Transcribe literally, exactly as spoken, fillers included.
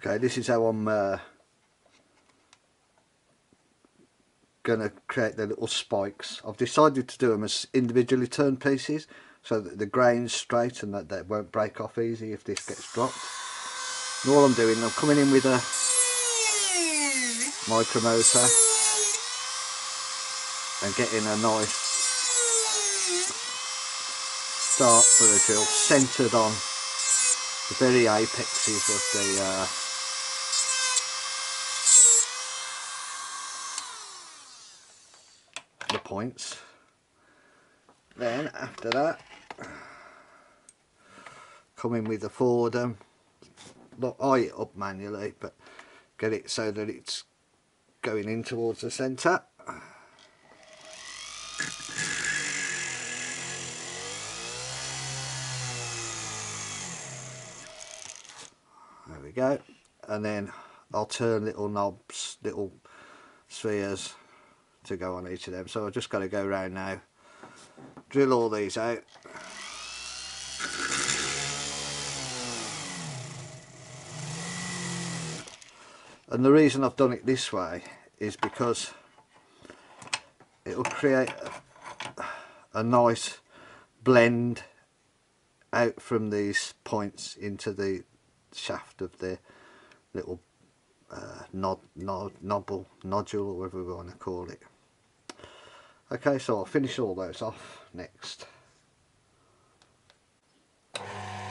Okay, this is how I'm uh, going to create the little spikes. I've decided to do them as individually turned pieces so that the grain's straight and that they won't break off easy if this gets dropped. And all I'm doing, I'm coming in with a micromotor and getting a nice start for the drill centred on the very apexes of the uh, the points. Then after that, come in with the Fordham, not eye it up manually, but get it so that it's going in towards the centre. There we go. And then I'll turn little knobs, little spheres to go on each of them. So I've just got to go around now, drill all these out. And the reason I've done it this way is because it'll create a, a nice blend out from these points into the shaft of the little uh, nod, nod, nobble, nodule, or whatever we want to call it. Okay, so I'll finish all those off next.